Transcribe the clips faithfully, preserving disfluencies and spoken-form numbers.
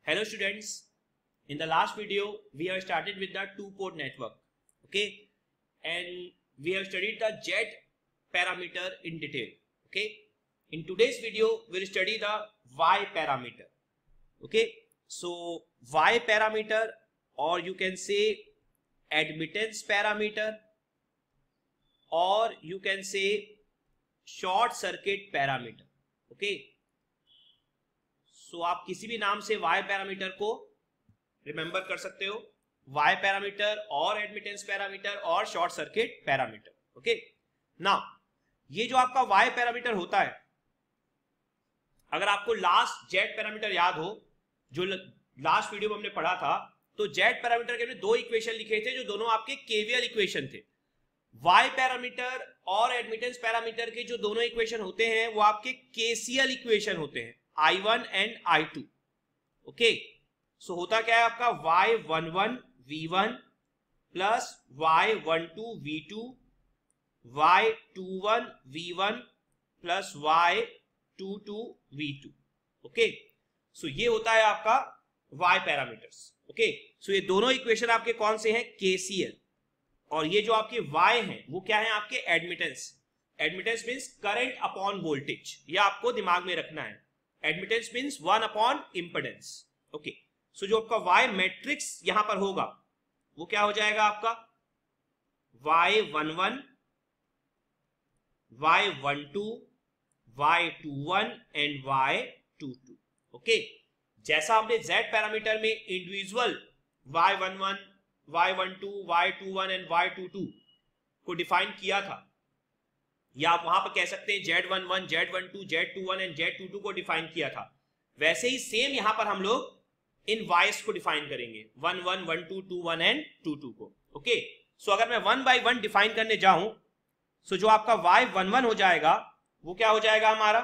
Hello students, in the last video we have started with the two port network, okay, and we have studied the Z parameter in detail, okay. In today's video we will study the Y parameter, okay. So Y parameter, or you can say admittance parameter, or you can say short circuit parameter, okay. So so, आप किसी भी नाम से Y parameter को remember कर सकते हो, Y parameter और एडमिटेंस पैरामीटर और short circuit parameter, okay. Now ये जो आपका Y पैरामीटर होता है, अगर आपको लास्ट Z पैरामीटर याद हो, जो लास्ट वीडियो में हमने पढ़ा था, तो Z पैरामीटर के हमने दो इक्वेशन लिखे थे जो दोनों आपके केवीएल इक्वेशन थे। Y पैरामीटर और एडमिटेंस पैरामीटर के जो दोनों इक्वेशन होते हैं वो आपके केसीएल इक्वेशन होते हैं, I one and I two, okay. So होता क्या है आपका Y one one V one plus Y one two V two, Y two one V one plus Y two two V two, okay. So ये होता है आपका Y parameters, okay. So ये दोनों इक्वेशन आपके कौन से हैं? केसीएल। और ये जो आपके Y हैं वो क्या है? आपके admittance. Admittance means current upon voltage, ये आपको दिमाग में रखना है। Admittance means one upon impedance, okay. So जो आपका Y मैट्रिक्स यहां पर होगा वो क्या हो जाएगा आपका Y one one, Y one two, Y two one and Y two two, okay. जैसा हमने Z पैरामीटर में individual Y one one, Y one two, Y two one and Y two two को डिफाइन किया था, या आप वहां पर कह सकते हैं Z one one, Z one two, Z two one and Z two two को डिफाइन किया था, वैसे ही सेम यहां पर हम लोग इन वाइस को डिफाइन करेंगे, one one, one two, two one and two two को, ओके। सो अगर मैं वन बाय वन डिफाइन करने जाऊं, सो जो आपका वाई वन वन हो जाएगा वो क्या हो जाएगा हमारा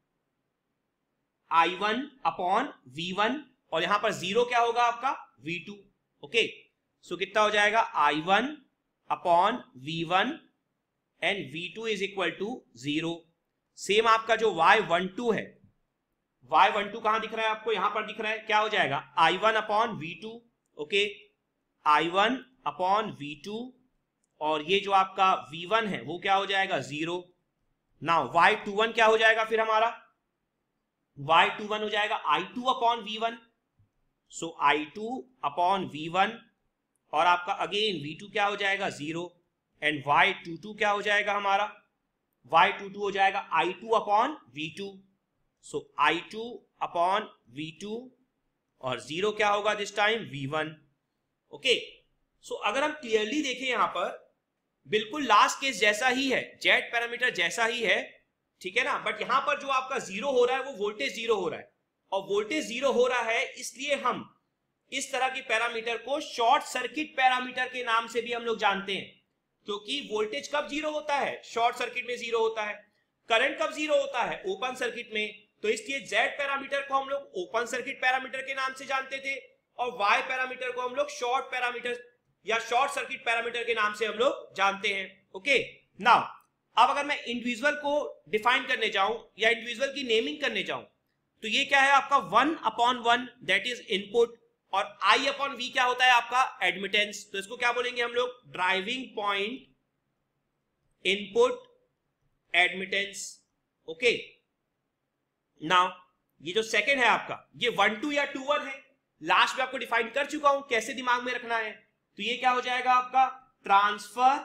I one upon V one, और यहां पर जीरो क्या होगा आपका वी टू, ओके। सो कितना हो जाएगा I one upon V one and V two is equal to zero. Same आपका जो वाई वन टू है, वाई वन टू कहां दिख रहा है आपको? यहां पर दिख रहा है, क्या हो जाएगा I one upon V two, okay, I one upon V two, और ये जो आपका वी वन है वो क्या हो जाएगा zero. Now Y two one क्या हो जाएगा फिर हमारा? वाई टू वन हो जाएगा I two upon V one, so I two upon V one, और आपका अगेन वी टू क्या हो जाएगा zero, and Y two two क्या हो जाएगा हमारा? वाई टू टू हो जाएगा I two upon V two, so I two upon V two, और जीरो क्या होगा this time? V one, okay. So अगर हम क्लियरली देखें यहां पर बिल्कुल लास्ट केस जैसा ही है, जेड पैरामीटर जैसा ही है, ठीक है ना, बट यहां पर जो आपका जीरो हो रहा है वो वोल्टेज जीरो हो रहा है, और वोल्टेज जीरो हो रहा है इसलिए हम इस तरह के पैरामीटर को शॉर्ट सर्किट पैरामीटर के नाम से भी हम लोग जानते हैं, क्योंकि वोल्टेज कब जीरो होता है? शॉर्ट सर्किट में जीरो होता है। करंट कब जीरो होता है? ओपन सर्किट में। तो इसलिए Z पैरामीटर को हम लोग ओपन सर्किट पैरामीटर के नाम से जानते थे, और Y पैरामीटर को हम लोग शॉर्ट पैरामीटर या शॉर्ट सर्किट पैरामीटर के नाम से हम लोग जानते हैं, ओके। नाउ अब अगर मैं इंडिविजुअल को डिफाइन करने जाऊं या इंडिविजुअल की नेमिंग करने जाऊं, तो ये क्या है आपका one upon one, that is input, और I अपॉन V क्या होता है आपका? एडमिटेंस। तो इसको क्या बोलेंगे हम लोग? Driving point input admittance, okay. Now ये जो सेकंड है आपका, ये वन टू या टू वन है, लास्ट में आपको डिफाइन कर चुका हूं, कैसे दिमाग में रखना है। तो ये क्या हो जाएगा आपका? ट्रांसफर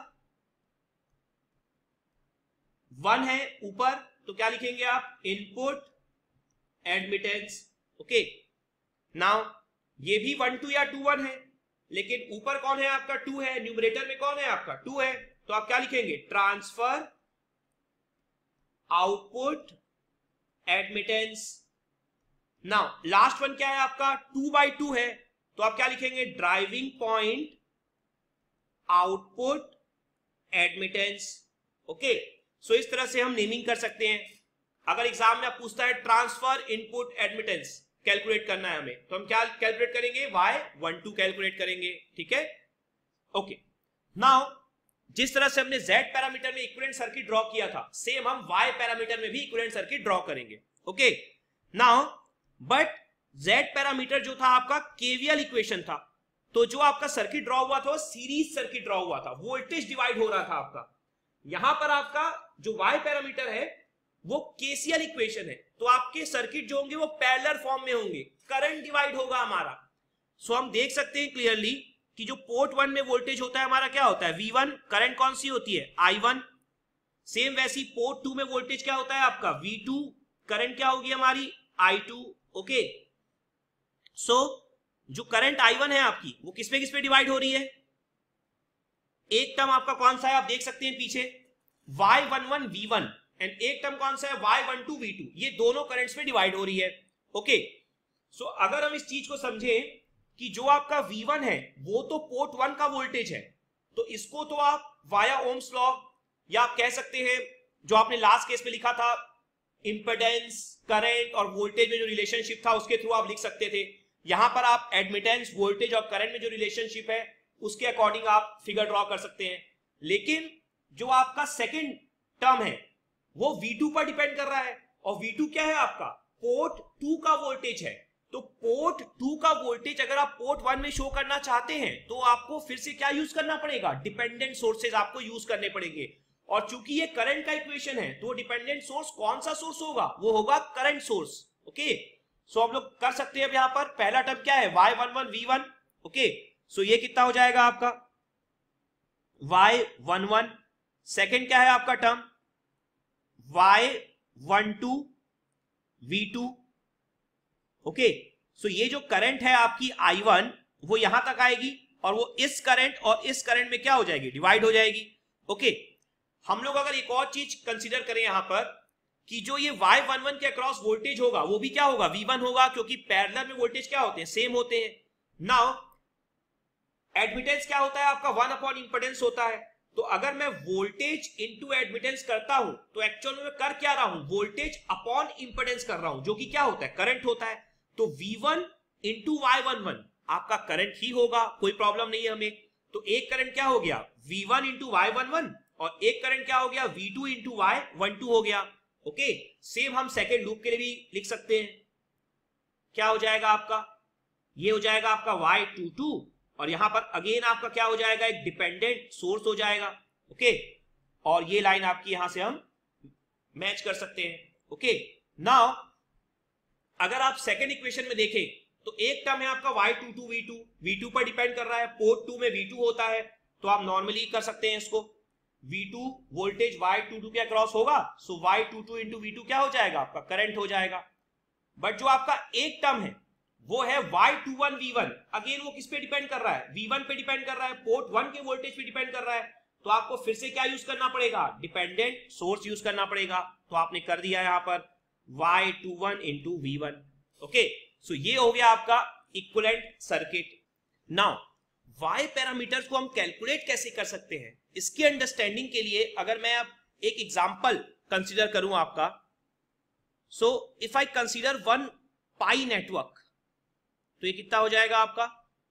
वन है ऊपर, तो क्या लिखेंगे आप? Input admittance, okay. नाउ ये भी वन टू या टू वन है, लेकिन ऊपर कौन है आपका? टू है, न्यूमरेटर में कौन है आपका? टू है, तो आप क्या लिखेंगे? Transfer output admittance. Now last one क्या है आपका? टू बाई टू है, तो आप क्या लिखेंगे? Driving point output admittance, okay. So इस तरह से हम नेमिंग कर सकते हैं। अगर एग्जाम में आप पूछता है ट्रांसफर इनपुट एडमिटेंस कैलकुलेट करना है हमें, तो हम क्या कैलकुलेट करेंगे? वाई वन टू कैलकुलेट करेंगे, ठीक है, ओके। नाउ जिस तरह से हमने Z पैरामीटर में इक्विवेलेंट सर्किट ड्रॉ किया था, सेम हम Y पैरामीटर में भी इक्विवेलेंट सर्किट ड्रॉ करेंगे, okay. Now but Z parameter जो था आपका केवीएल इक्वेशन था, तो जो आपका सर्किट ड्रॉ हुआ था वो सीरीज सर्किट ड्रॉ हुआ था, वोल्टेज डिवाइड हो रहा था आपका। यहां पर आपका जो वाई पैरामीटर है वो केसीएल इक्वेशन है, तो आपके सर्किट जो होंगे वो पैरेलल फॉर्म में होंगे, करंट डिवाइड होगा हमारा। सो हम देख सकते हैं क्लियरली कि जो पोर्ट वन में वोल्टेज होता है हमारा क्या होता है वी वन, करंट कौन सी होती है आई वन। सेम वैसी पोर्ट टू में वोल्टेज क्या होता है आपका वी टू, करंट क्या होगी हमारी आई टू। ओके, सो जो करंट आई वन है आपकी वो किस पे किस पे डिवाइड हो रही है, एक टर्म आपका कौन सा है आप देख सकते हैं पीछे Y one one V one, and एक टर्म कौन सा है Y one two V two, ये दोनों करंट्स में डिवाइड हो रही है। ओके, सो अगर हम इस चीज को समझें कि जो आपका वी वन है वो तो पोर्ट वन का वोल्टेज है, तो इसको तो आप वाया ओम्स लॉ या आप कह सकते हैं जो आपने लास्ट केस में लिखा था इंपेडेंस करंट और वोल्टेज में जो रिलेशनशिप था उसके थ्रू आप लिख सकते थे। यहां पर आप एडमिटेंस वोल्टेज और करंट में जो रिलेशनशिप है उसके अकॉर्डिंग आप फिगर ड्रॉ कर सकते हैं। लेकिन जो आपका सेकंड टर्म है वो वी टू पर डिपेंड कर रहा है, और वी टू क्या है आपका पोर्ट टू का वोल्टेज है। तो पोर्ट टू का वोल्टेज अगर आप पोर्ट वन में शो करना चाहते हैं तो आपको फिर से क्या यूज करना पड़ेगा, डिपेंडेंट सोर्सेज आपको यूज करने पड़ेंगे। और चूंकि ये करंट का इक्वेशन है तो डिपेंडेंट सोर्स कौन सा सोर्स होगा, वो होगा करंट सोर्स। ओके, सो हम लोग कर सकते हैं अब यहां पर पहला टर्म क्या है Y one one V one. Okay, so ये कितना हो जाएगा आपका वाई वन वन, सेकेंड क्या है आपका term Y one two V two. Okay, so ये जो करंट है आपकी आई वन वो यहां तक आएगी और वो इस करंट और इस करंट में क्या हो जाएगी, डिवाइड हो जाएगी। ओके, हम लोग अगर एक और चीज कंसीडर करें यहां पर कि जो ये वाई वन वन के अक्रॉस वोल्टेज होगा वो भी क्या होगा वी वन होगा, क्योंकि पैरेलल में वोल्टेज क्या होते हैं सेम होते हैं। नाउ एडमिटेंस क्या होता है आपका वन अपॉन इंपेडेंस होता है, तो अगर मैं वोल्टेज इनटू एडमिटेंस करता हूं तो एक्चुअल में मैं कर क्या रहा हूं, वोल्टेज अपॉन इंपेडेंस कर रहा हूं, जो कि क्या होता है करंट होता है। तो V one into Y one one आपका करंट ही होगा, कोई प्रॉब्लम नहीं है हमें। तो एक करंट क्या हो गया V one into Y one one, और एक करंट क्या हो गया V two into Y one two हो गया। ओके, सेम हम सेकेंड लूप के लिए भी लिख सकते हैं, क्या हो जाएगा आपका, ये हो जाएगा आपका वाई टू टू, और यहां पर अगेन आपका क्या हो जाएगा एक डिपेंडेंट सोर्स हो जाएगा। ओके, और ये लाइन आपकी यहां से हम मैच कर सकते हैं। ओके, नाउ अगर आप सेकेंड इक्वेशन में देखें तो एक टर्म है आपका Y two two V two, V two पर डिपेंड कर रहा है, पोर्ट टू में वी टू होता है, तो आप नॉर्मली कर सकते हैं इसको V two voltage Y two two के अक्रॉस होगा, so Y two two into V two क्या हो जाएगा आपका करंट हो जाएगा। बट जो आपका एक टर्म है वो है Y two one V one, again वो किस पे डिपेंड कर रहा है वी वन पे डिपेंड कर रहा है, पोर्ट वन के वोल्टेज पे डिपेंड कर रहा है, तो आपको फिर से क्या यूज करना पड़ेगा डिपेंडेंट सोर्स यूज करना पड़ेगा। तो आपने कर दिया यहां पर Y two one into V one. Okay, so ये हो गया आपका equivalent circuit. Now Y parameters को हम कैलकुलेट कैसे कर सकते हैं, इसकी अंडरस्टैंडिंग के लिए अगर मैं अब एक एग्जांपल कंसीडर करूं आपका, so if I consider one pi network, तो ये कितना हो जाएगा आपका,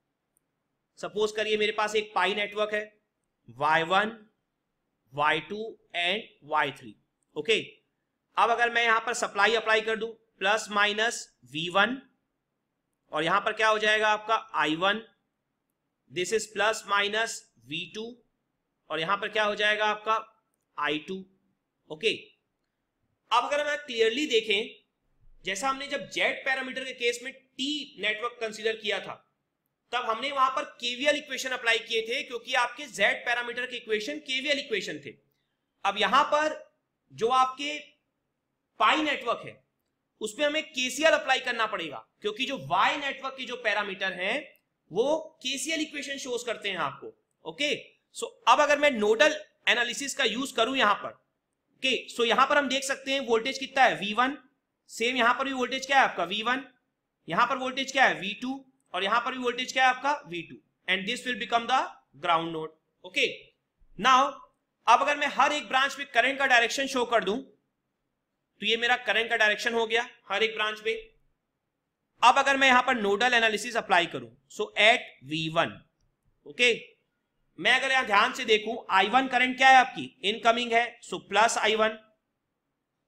सपोज करिए मेरे पास एक पाई नेटवर्क है Y one Y two and Y three. Okay, अब अगर मैं यहां पर सप्लाई अप्लाई कर दूं प्लस माइनस वी वन, और यहां पर क्या हो जाएगा आपका I one, this is plus minus V two, और यहां पर क्या हो जाएगा आपका आई टू। ओके, अब अगर हम क्लियरली देखें, जैसा हमने जब जेड पैरामीटर के केस में टी नेटवर्क कंसीडर किया था तब हमने वहां पर केवीएल इक्वेशन अप्लाई किए थे, क्योंकि आपके जेड पैरामीटर के इक्वेशन केवीएल इक्वेशन थे। अब यहां पर जो आपके पाई नेटवर्क है उसमें हमें केसीएल अप्लाई करना पड़ेगा, क्योंकि जो वाई नेटवर्क के जो पैरामीटर हैं वो केसीएल इक्वेशन शोज करते हैं आपको। ओके, सो अब अगर मैं नोडल एनालिसिस का यूज करूं यहां पर, ओके, सो यहां पर हम देख सकते हैं वोल्टेज कितना है वी वन, सेम यहां पर भी वोल्टेज क्या है आपका वी वन, यहां पर वोल्टेज क्या है वी टू, और यहां पर भी वोल्टेज क्या है आपका V two, and this will become the ground node. Okay, now अब अगर मैं हर एक ब्रांच में करंट का डायरेक्शन शो कर दूं तो ये मेरा करंट का डायरेक्शन हो गया हर एक ब्रांच पे। अब अगर मैं यहां पर नोडल एनालिसिस अप्लाई करूं, so at V one, okay, मैं अगर यहां ध्यान से देखूं आई वन करंट क्या है आपकी इनकमिंग है, सो प्लस आई वन,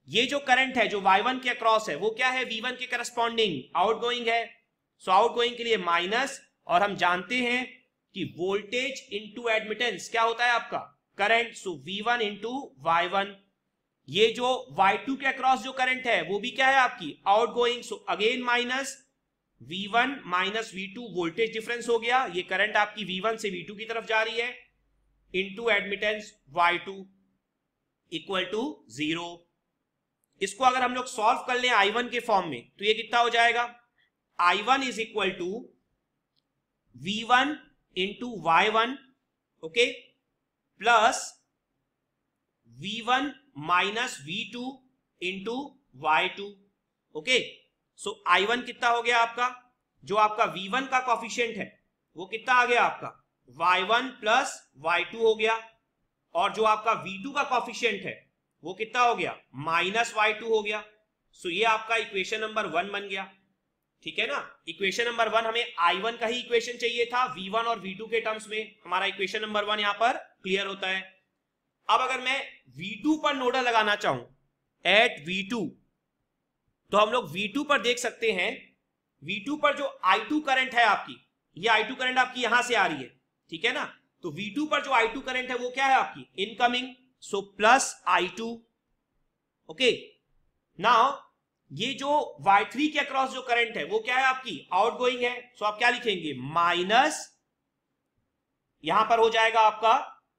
ये जो करंट है जो वाई वन के अक्रॉस है वो क्या है, वी वन के करस्पॉन्डिंग आउटगोइंग है। सो आउटगोइंग के लिए माइनस, और हम जानते हैं कि वोल्टेज इनटू एडमिटेंस क्या होता है आपका, current. So V one into Y one. ये जो वाई टू के अक्रॉस जो करंट है वो भी क्या है आपकी outgoing. So again minus V one minus V two, voltage difference हो गया, ये करंट आपकी वी वन से वी टू की तरफ जा रही है, into admittance Y two equal to zero. इसको अगर हम लोग सॉल्व कर लें आई वन के फॉर्म में तो ये कितना हो जाएगा, I one is equal to V one into Y one, okay, plus V one minus V two into Y two, okay. So I one कितना हो गया आपका, जो आपका वी वन का कॉफिशिएंट है वो कितना आ गया आपका Y one plus Y two हो गया, और जो आपका वी टू का कॉफिशिएंट है वो कितना हो गया माइनस वाई टू हो गया। सो ये आपका इक्वेशन नंबर वन बन गया, ठीक है ना। इक्वेशन नंबर वन, हमें आई वन का ही इक्वेशन चाहिए था वी वन और वी टू के टर्म्स में, हमारा इक्वेशन नंबर वन यहां पर क्लियर होता है। अब अगर मैं वी टू पर नोडल लगाना चाहूं एट वी टू, तो हम लोग वी टू पर देख सकते हैं, वी टू पर जो आई टू करंट है आपकी, ये आई टू करंट आपकी यहां से आ रही है, ठीक है ना। तो वी टू पर जो आई टू करंट है वो क्या है आपकी incoming, so plus I two, okay. Now ये जो वाई थ्री के अक्रॉस जो करंट है वो क्या है आपकी आउटगोइंग है, सो आप क्या लिखेंगे माइनस, यहां पर हो जाएगा आपका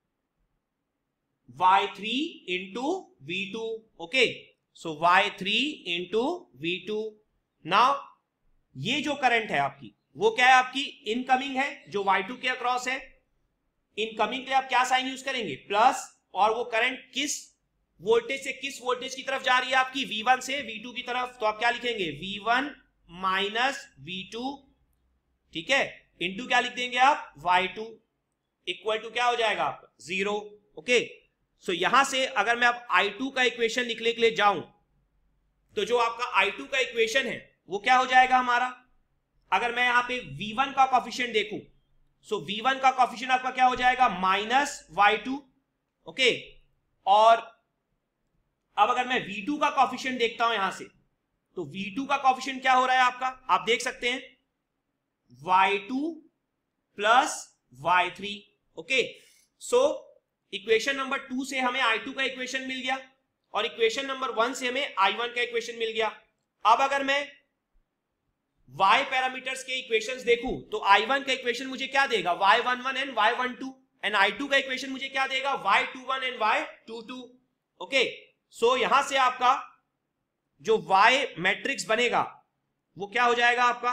Y three into V two, okay. So Y three into V two. Now ये जो करंट है आपकी वो क्या है आपकी इनकमिंग है, जो वाई टू के अक्रॉस है। इनकमिंग के लिए आप क्या साइन यूज करेंगे प्लस, और वो करंट किस वोल्टेज से किस वोल्टेज की तरफ जा रही है आपकी वी वन से वी टू की तरफ, तो आप क्या लिखेंगे V one minus V two, ठीक है, इंटू क्या लिख देंगे आप वाई टू इक्वल टू क्या हो जाएगा आपका जीरो, ओके। सो यहां से अगर मैं अब आई टू का इक्वेशन लिखने के लिए जाऊं तो जो आपका आई टू का इक्वेशन है वो क्या हो जाएगा हमारा, अगर मैं यहां पे वी वन का कॉफिशिएंट देखूं, सो वी वन का कॉफिशिएंट आपका क्या हो जाएगा माइनस वाई टू, ओके। और अब अगर मैं वी टू का कॉफिशिएंट देखता हूं यहां से, तो वी टू का कॉफिशिएंट क्या हो रहा है आपका, आप देख सकते हैं Y two plus Y three, okay. So equation number two से हमें आई टू का इक्वेशन मिल गया, और इक्वेशन नंबर वन से हमें आई वन का इक्वेशन मिल गया। अब अगर मैं y पैरामीटर्स के इक्वेशंस देखूं तो आई वन का इक्वेशन मुझे क्या देगा Y one one and Y one two, and I two का इक्वेशन मुझे क्या देगा Y two one and Y two two, okay. So यहां से आपका जो y मैट्रिक्स बनेगा वो क्या हो जाएगा आपका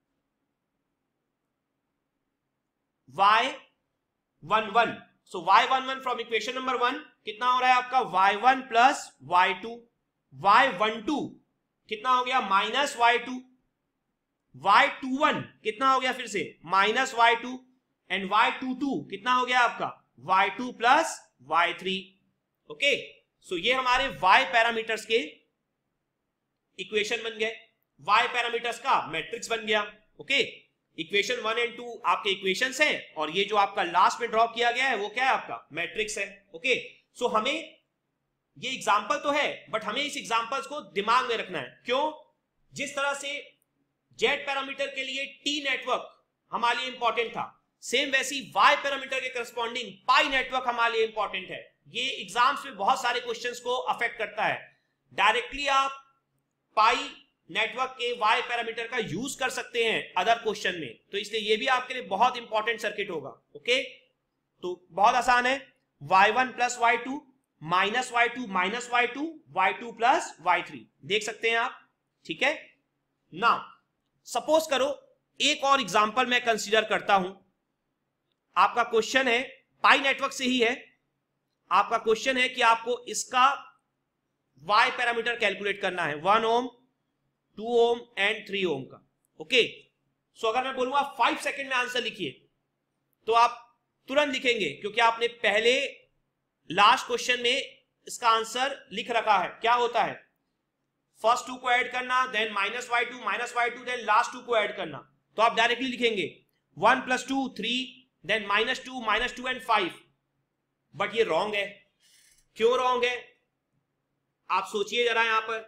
Y one one. So Y one one from equation number one कितना हो रहा है आपका Y one plus Y two, Y one two कितना हो गया minus Y two, Y two one कितना हो गया फिर से minus Y two, and Y two two कितना हो गया आपका Y two plus Y three, okay. So ये हमारे y पैरामीटर्स के इक्वेशन बन गए, y पैरामीटर्स का मैट्रिक्स बन गया, okay. Equation one and two आपके इक्वेशंस हैं, और ये जो आपका लास्ट में ड्रॉ किया गया है वो क्या है आपका मैट्रिक्स है, ओके। सो हमें ये एग्जांपल तो है, बट हमें इस एग्जांपल्स को दिमाग में रखना है, क्यों, जिस तरह से जेड पैरामीटर के लिए टी नेटवर्क हमारे लिए इंपॉर्टेंट था, सेम वैसी y पैरामीटर के करस्पॉन्डिंग पाई नेटवर्क हमारे लिए इंपॉर्टेंट है। ये एग्जाम्स में बहुत सारे क्वेश्चंस को अफेक्ट करता है, डायरेक्टली आप पाई नेटवर्क के y पैरामीटर का यूज कर सकते हैं अदर क्वेश्चन में, तो इसलिए ये भी आपके लिए बहुत इंपॉर्टेंट सर्किट होगा, ओके। तो बहुत आसान है, Y one plus Y two minus Y two minus Y two Y two plus Y three, देख सकते हैं आप, ठीक है ना। सपोज करो एक और एग्जांपल मैं कंसीडर करता हूं, आपका क्वेश्चन है पाई नेटवर्क से ही है, आपका क्वेश्चन है कि आपको इसका y पैरामीटर कैलकुलेट करना है, one ohm two ohm and three ohm का, ओके। सो अगर मैं बोलूंगा फाइव सेकेंड में आंसर लिखिए तो आप तुरंत लिखेंगे, क्योंकि आपने पहले लास्ट क्वेश्चन में इसका आंसर लिख रखा है। क्या होता है, फर्स्ट टू को ऐड करना, then minus Y two minus Y two, then last two को ऐड करना, तो आप डायरेक्टली लिखेंगे one plus two three, then minus two minus two and five. But ये रॉन्ग है, क्यों रॉन्ग है, आप सोचिए जरा, यहां पर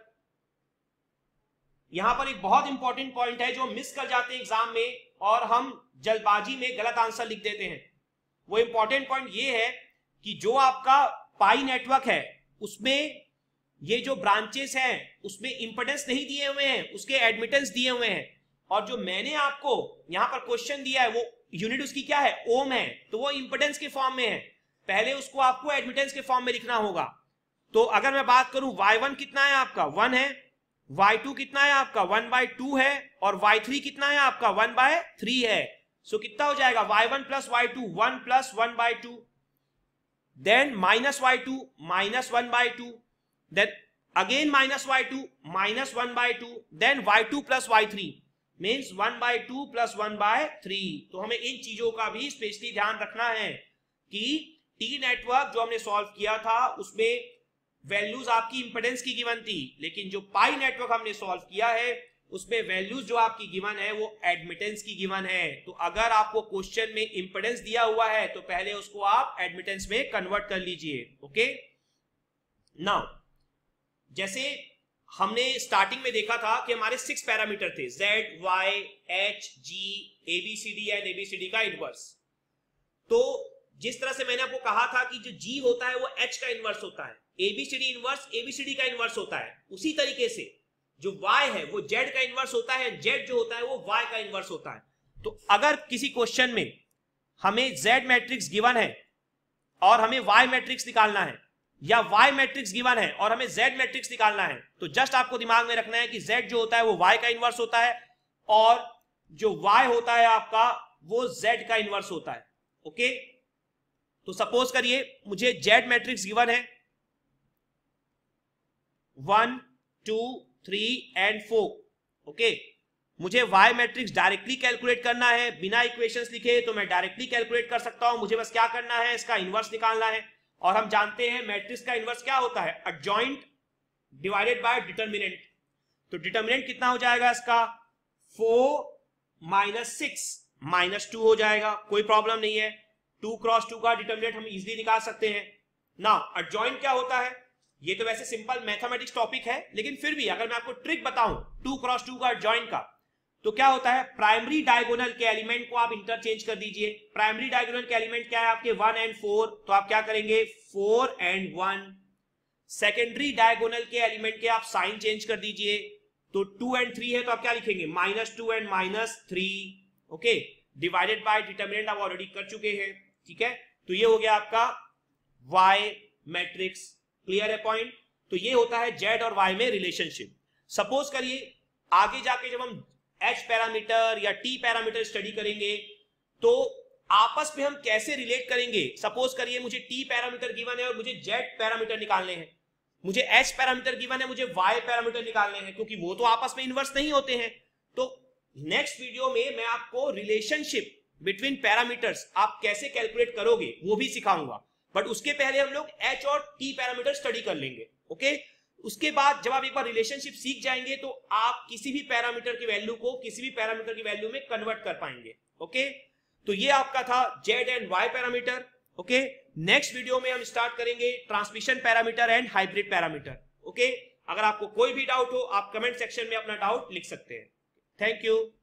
यहां पर एक बहुत इंपॉर्टेंट पॉइंट है जो मिस कर जाते हैं एग्जाम में और हम जल्दबाजी में गलत आंसर लिख देते हैं। वो इंपॉर्टेंट पॉइंट ये है कि जो आपका पाई नेटवर्क है उसमें ये जो ब्रांचेस हैं उसमें इंपेडेंस नहीं दिए हुए हैं, उसके एडमिटेंस दिए हुए हैं। और जो मैंने आपको यहां पर क्वेश्चन दिया है वो यूनिट उसकी क्या है, ओम है, तो वो इंपेडेंस के फॉर्म में है। पहले उसको आपको एडमिटेंस के फॉर्म में लिखना होगा। तो अगर मैं बात करूं वाई वन कितना है आपका, वन है, वाई टू कितना है आपका, वन बाय टू है, और वाई थ्री कितना है आपका, वन बाय थ्री है। सो कितना हो जाएगा, Y one plus Y two, one plus one by two, then minus Y two, minus one by two, then again minus y two minus one by two, then y two plus y three means one by two plus one by three। तो हमें इन चीजों का भी specially ध्यान रखना है कि T network जो हमने सॉल्व किया था उसमें वैल्यूज आपकी इंपेडेंस की गिवन थी, लेकिन जो पाई नेटवर्क हमने सॉल्व किया है उसमें वैल्यूज जो आपकी गिवन है वो एडमिटेंस की गिवन है। तो अगर आपको क्वेश्चन में इंपेडेंस दिया हुआ है तो पहले उसको आप एडमिटेंस में कन्वर्ट कर लीजिए। ओके, नाउ जैसे हमने स्टार्टिंग में देखा था कि हमारे सिक्स पैरामीटर थे, Z, Y, H, G, A B C D and A B C D का इनवर्स। तो जिस तरह से मैंने आपको कहा था कि जो G होता है वो H का इनवर्स होता है, A B C D inverse A B C D का इनवर्स होता है, उसी तरीके से जो Y है वो Z का इनवर्स होता है, Z जो होता है वो Y का इनवर्स होता है। तो अगर किसी क्वेश्चन में हमें Z मैट्रिक्स गिवन है और हमें Y मैट्रिक्स निकालना है, या Y मैट्रिक्स गिवन है और हमें Z मैट्रिक्स निकालना है, तो जस्ट आपको दिमाग में रखना है कि Z जो होता है वो Y का इनवर्स होता है और जो Y होता है आपका वो Z का इनवर्स होता है। ओके, तो सपोज करिए मुझे Z मैट्रिक्स गिवन है one two three and four. Okay, मुझे Y मैट्रिक्स डायरेक्टली कैलकुलेट करना है, बिना इक्वेशंस लिखे तो मैं डायरेक्टली कैलकुलेट कर सकता हूं। मुझे बस क्या करना है, इसका इनवर्स निकालना है। और हम जानते हैं मैट्रिक्स का इनवर्स क्या होता है, एडजॉइंट डिवाइडेड बाय डिटरमिनेंट। तो डिटरमिनेंट कितना हो जाएगा इसका, four minus six minus two हो जाएगा, कोई प्रॉब्लम नहीं है। टू क्रॉस टू का डिटरमिनेंट हम इजीली निकाल सकते हैं। नाउ एडजॉइंट क्या होता है, ये तो वैसे सिंपल मैथमेटिक्स टॉपिक है, लेकिन फिर भी अगर मैं आपको ट्रिक बताऊं टू क्रॉस टू का एडजॉइंट का, तो क्या होता है, प्राइमरी डायगोनल के एलिमेंट को आप इंटरचेंज कर दीजिए। प्राइमरी डायगोनल के एलिमेंट क्या है आपके, वन एंड फोर, तो आप क्या करेंगे, four and one. Secondary diagonal के एलिमेंट के आप साइन चेंज कर दीजिए, तो टू एंड थ्री है तो आप क्या लिखेंगे, minus two and minus three. Okay, divided by determinant आप ऑलरेडी कर चुके हैं, ठीक है। तो ये हो गया आपका वाई मैट्रिक्स, क्लियर है पॉइंट। तो ये होता है जेड और वाई में रिलेशनशिप। सपोज करिए आगे जाके जब हम एच पैरामीटर या टी पैरामीटर स्टडी करेंगे तो आपस में हम कैसे रिलेट करेंगे। सपोज करिए मुझे टी पैरामीटर गिवन है और मुझे जेड पैरामीटर निकालने हैं, मुझे एच पैरामीटर गिवन है, मुझे वाई पैरामीटर निकालने हैं, क्योंकि वो तो आपस में इन्वर्स नहीं होते हैं। तो नेक्स्ट वीडियो में मैं आपको रिलेशनशिप बिटवीन पैरामीटर्स आप कैसे कैलकुलेट करोगे वो भी सिखाऊंगा, बट उसके पहले हम लोग एच और टी पैरामीटर स्टडी कर लेंगे। ओके, उसके बाद जब आप एक बार रिलेशनशिप सीख जाएंगे तो आप किसी भी पैरामीटर की वैल्यू को किसी भी पैरामीटर की वैल्यू में कन्वर्ट कर पाएंगे। ओके, तो ये आपका था Z and Y parameter. Okay, next video में हम स्टार्ट करेंगे transmission parameter and hybrid parameter. Okay, अगर आपको कोई भी डाउट हो आप कमेंट सेक्शन में अपना डाउट लिख सकते हैं। Thank you.